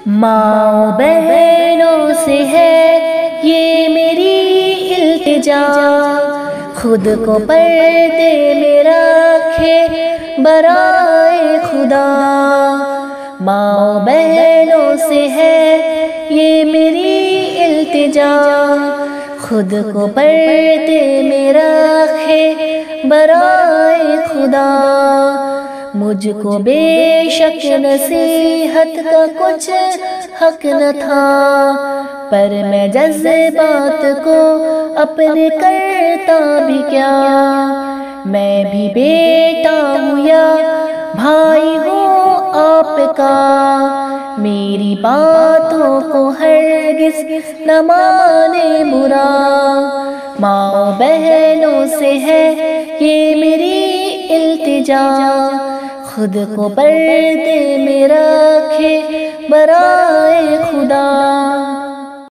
ماں بہنوں سے ہے یہ میری التجا، خود کو پردے میں رکھے برائے خدا۔ ماں بہنوں سے ہے یہ میری التجا، خود کو پردے میں رکھے برائے خدا۔ مجھ کو بے شک نصیحت کا کچھ حق نہ تھا، پر میں جذبات کو اپنے کرتا بھی کیا۔ میں بھی بیٹا ہوں یا بھائی ہوں آپ کا، میری باتوں کو ہرگز نہ مانے برا۔ ماں بہنوں سے ہے یہ میری التجا، خود کو پردے میں رکھے برائے